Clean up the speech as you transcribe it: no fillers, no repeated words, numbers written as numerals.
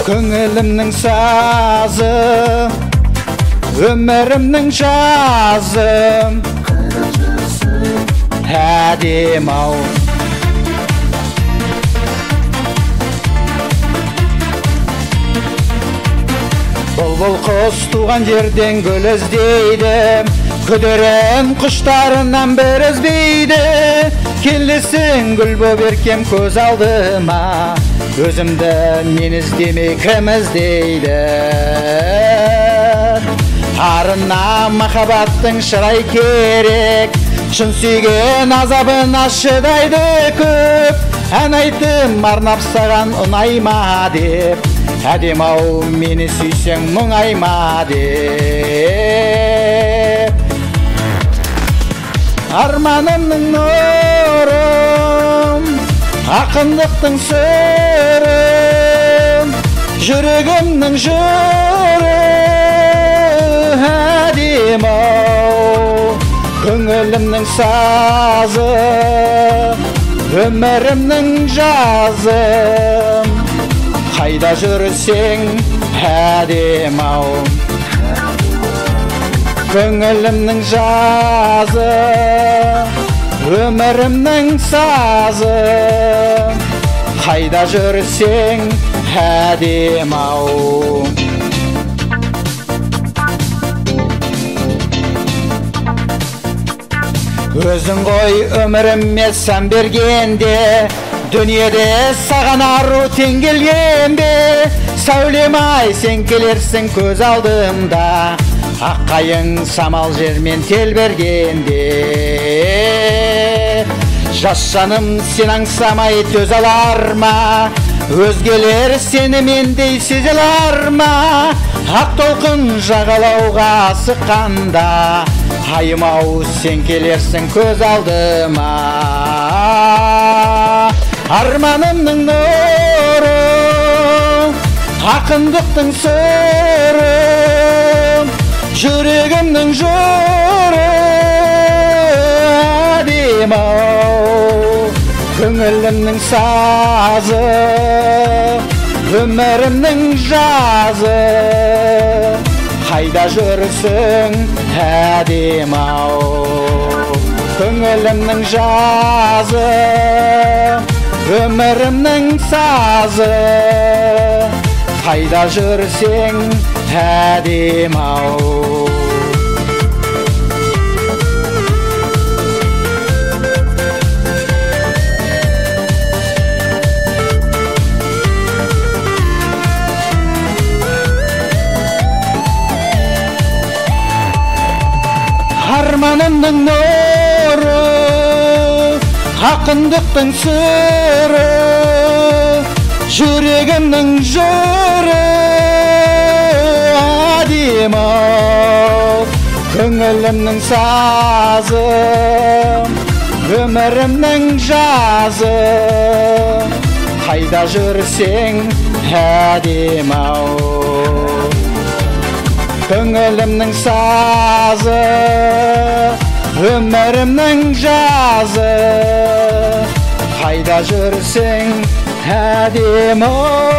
Көңілімнің сазы, өмірімнің жазы, әдем-ау. Бұлбұл құс туған жерден гүл іздейді, күдерін құштарынан бір үзбейді. Келесің гүл боп еркем көз алдыма, өзімді мен іздемей кім іздейді? Арына махаббаттың шырай керек, шын сүйген азабына шыдайды көп. Ән айтым арнап саған ұнайма деп, әдем-ау мені сүйсең мұңайма деп. Арманымның нұрым, ақындықтың сырым, жүрегімнің жыры, әдем-ау. Көңілімнің сазы, өмірімнің жазы, қайда жүрсең әдем-ау. Көңілімнің жазы, өмірімнің сазы, қайда жүрсең әдем-ау. Өзің ғой өміріме сән бергенде, дүниеде саған ару тең келгенде. Сәулем-ай, сен келерсің көз алдымда, аққайың самал жермен телбергенде. Жас жаным сен аңсамай төзе алар ма, өзгелер сені мендей сезе алар ма? Ақ толқын жағалауға асыққанда, айым-ау сен келерсің көз алдыма. Арманымның нұры, ақындықтың сыры, жүрегімнің жыры, әдем-ау. Көңілімнің сазы, өмірімнің жазы, қайда жүрсің әдем-ау. Көңілімнің жазы, өмірімнің сазы, қайда жүрсең әдем-ау. Арманымның нұры, ақындықтың сыры, жүрегімнің жыры, әдем-ау. Көңілімнің сазы, өмірімнің жазы, қайда жүрсең әдем-ау. Көңілімнің сазы, өмірімнің жазы, қайда жүрсең әдем-ау.